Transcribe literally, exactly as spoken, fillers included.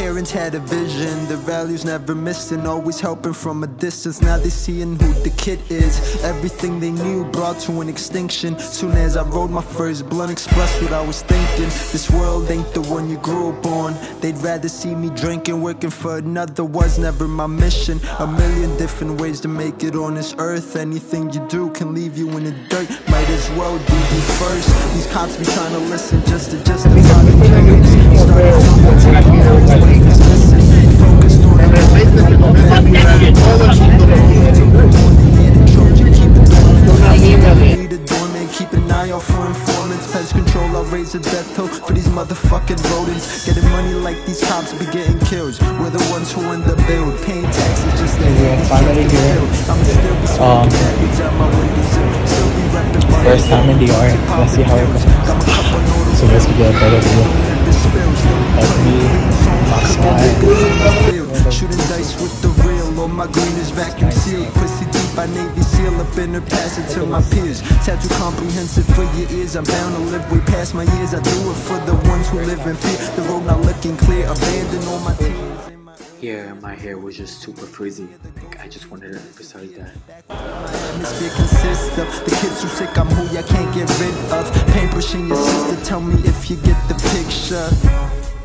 parents had a vision, their values never missing, always helping from a distance. Now they seeing who the kid is. Everything they knew brought to an extinction. Soon as I rolled my first blunt, expressed what I was thinking. This world ain't the one you grew up on. They'd rather see me drinking, working for another was never my mission. A million different ways to make it on this earth. Anything you do can leave you in the dirt. Might as well do you first. These cops be trying to listen just to justify the killings. Started from the top, now his wife is missing. Focused on the moment, like my baby. Need a doorman, keep an eye out for informants. Pest control, I'll raise a death toll for these motherfucking rodents. Getting money like these cops be getting kills. We're the ones who end the bill. Paying taxes just to hit these kids get killed. I'ma still be smoking baggage out my windowsill. Still be rapping my First time in D R, let's see how it goes. So let's get a better view. That's me, my slide. Shooting dice with the real, all my green is vacuum sealed. Pussy deep by Navy SEAL, up in her, pass it to my peers. Tattoo comprehensive for your ears, I'm bound to live way past my years. I do it for the ones who live in fear. The road not looking clear, abandon all my tears. Yeah, my hair was just super frizzy. I just wanted to emphasize that. Atmosphere consists of the kids who sick, I'm who ya can't get rid of. Pain pushing your sister, tell me if you get the picture.